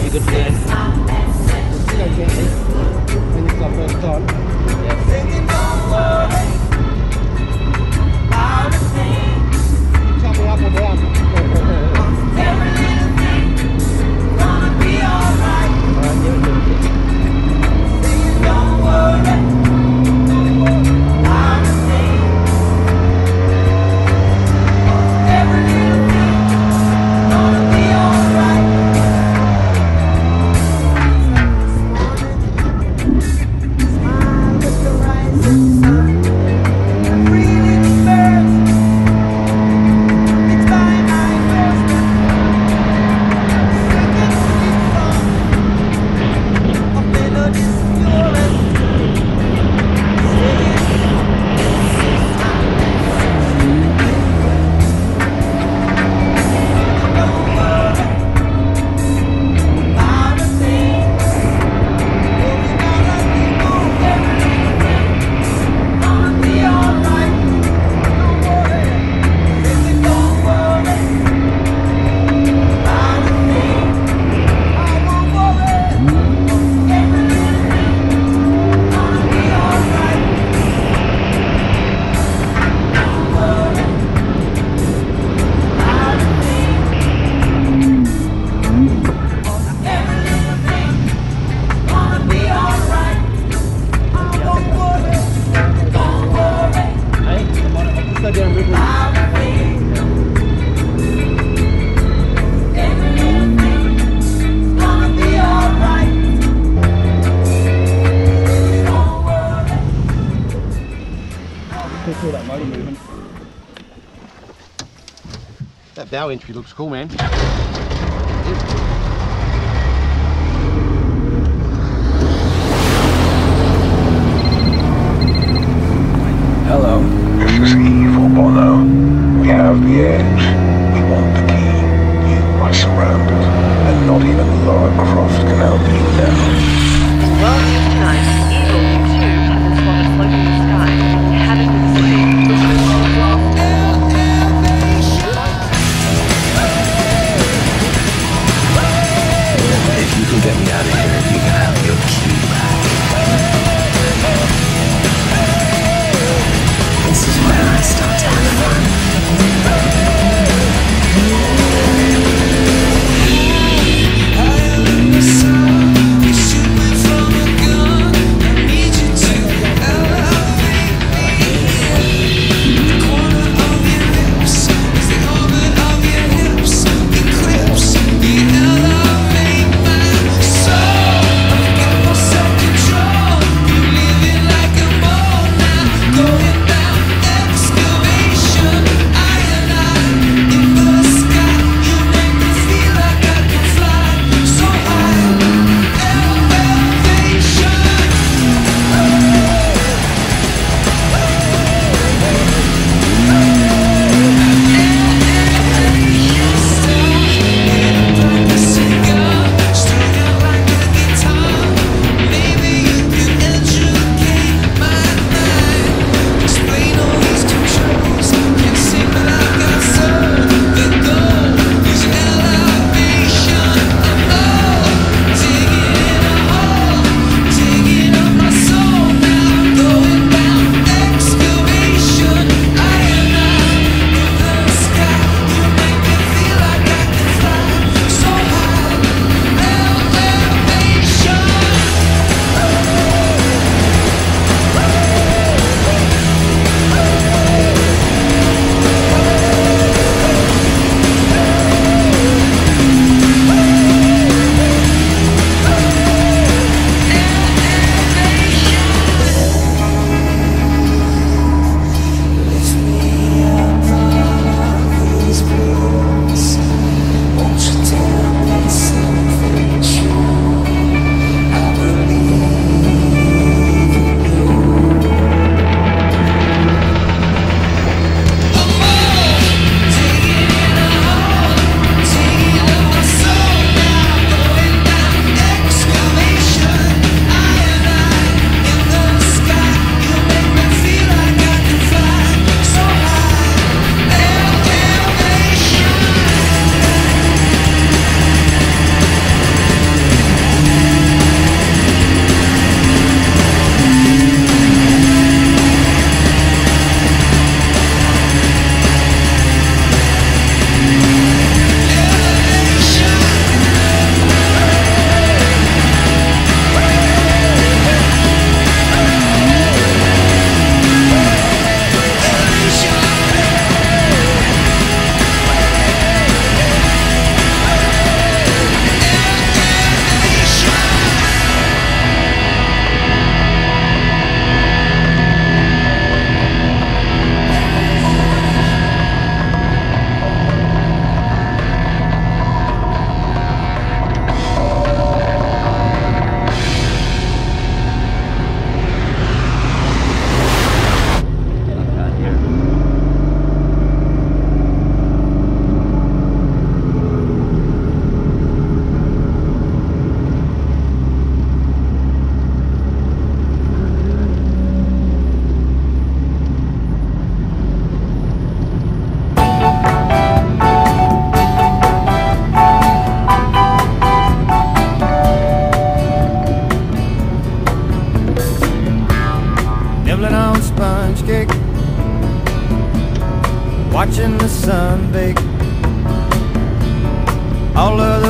be good for you. Go gently when it's our first time. Chop me up or down. That bow entry looks cool, man. Hello. This is Evil Bono. We have the edge. We want the key. You are surrounded. And not even Lara Croft can help you now. Well, news tonight. Eagle 2 has been spotted floating in the sky, headed to the city.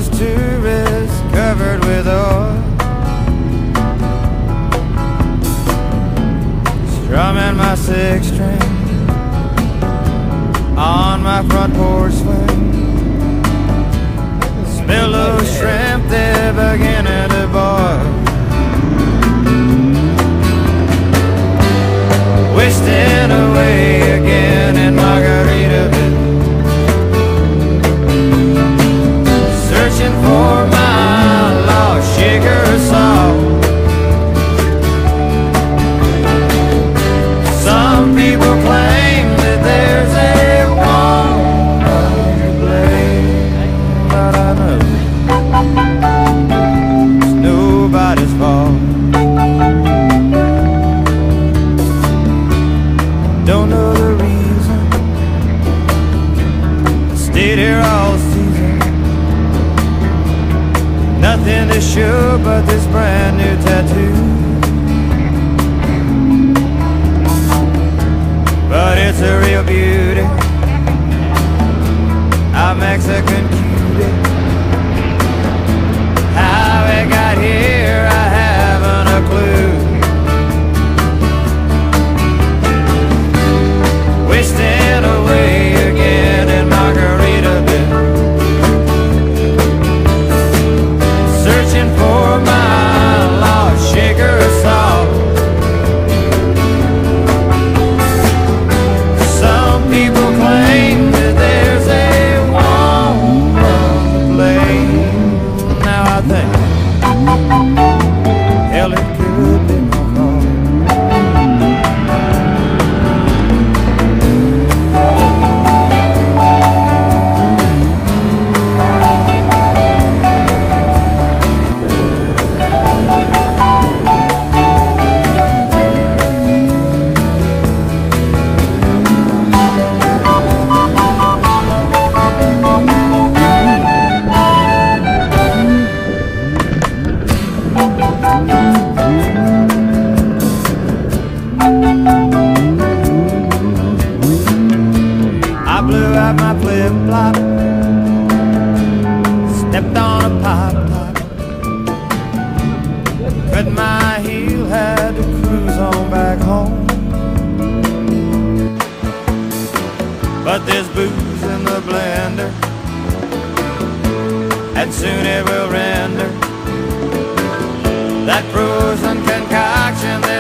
those tourists covered with oil, strumming my six string on my front porch swing. Smell those shrimp, they're beginning to boil. Wasting away again in Margaritaville, searching for my lost sugar salt. Some people claim that there's a woman to blame, but I know it's nobody's fault. Don't know the reason, stayed here all season. Nothing to show but this brand new tattoo, but it's a real beauty, a Mexican cutie. How it got here, I haven't a clue. Wasting away again in Margaritaville, searching for my lost sugar salt. Some people claim that there's a woman to blame. Now I think, hell, it could be my fault. I blew out my flip-flop, stepped on a pop-top, cut my heel, had to cruise on back home. But there's booze in the blender, and soon it will render that frozen concoction